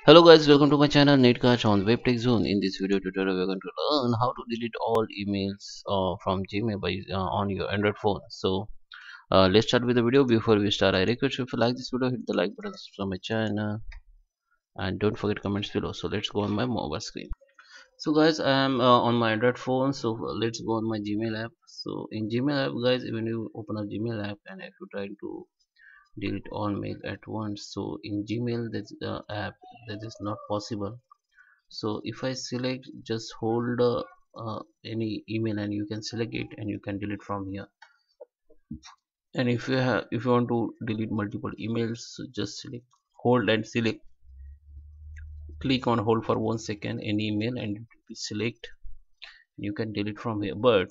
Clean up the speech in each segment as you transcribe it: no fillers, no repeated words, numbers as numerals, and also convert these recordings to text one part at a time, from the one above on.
Hello guys, welcome to my channel Netcast on WebTech Zone. In this video tutorial, we're going to learn how to delete all emails from Gmail on your Android phone. So let's start with the video. Before we start, I request you, if you like this video, hit the like button, subscribe my channel, and don't forget comments below. So let's go on my mobile screen. So guys, I am on my Android phone. So let's go on my Gmail app. So in Gmail app, guys, when you open a Gmail app and if you try to delete all mail at once, so in Gmail that app that is not possible. So if I select, just hold any email and you can select it and you can delete from here. And if you want to delete multiple emails, so just select, hold and select, click on hold for 1 second any email and it will select, you can delete from here. But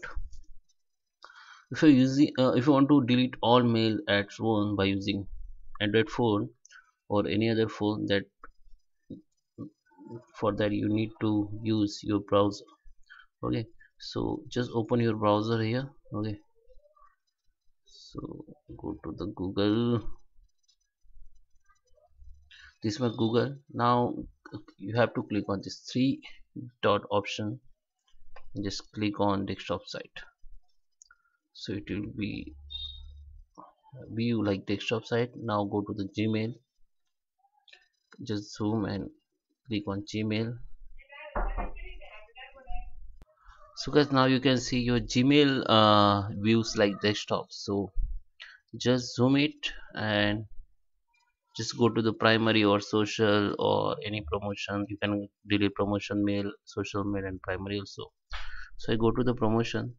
if you want to delete all mail at once by using Android phone or any other phone, that for that you need to use your browser. Okay, so just open your browser here. Okay, so go to the Google. This is my Google. Now you have to click on this three dot option and just click on desktop site. So it will be view like desktop site. Now go to the Gmail, just zoom and click on Gmail. So guys, now you can see your Gmail views like desktop. So just zoom it and just go to the primary or social or any promotion. You can delete promotion mail, social mail, and primary also. So I go to the promotion,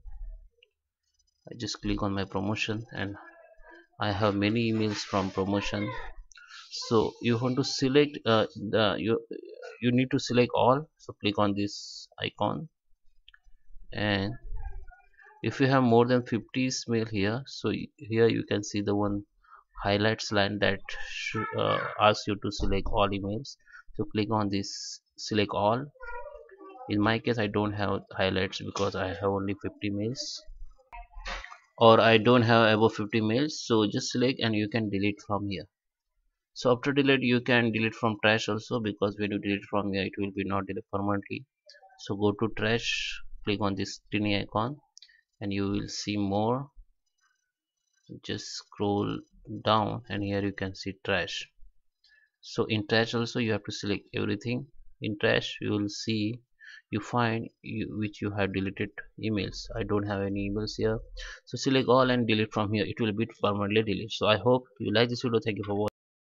I just click on my promotion and I have many emails from promotion. So you want to select you need to select all. So click on this icon, and if you have more than 50 mail here, so here you can see the one highlights line that asks you to select all emails. So click on this select all. In my case, I don't have highlights because I have only 50 mails, or I don't have above 50 mails. So just select and you can delete from here. So after delete, you can delete from trash also, because when you delete from here, it will be not delete permanently. So go to trash, click on this tiny icon and you will see more. Just scroll down and here you can see trash. So in trash also you have to select everything. In trash you will see, you find which you have deleted emails. I don't have any emails here, so select all and delete from here. It will be permanently deleted. So I hope you like this video. Thank you for watching.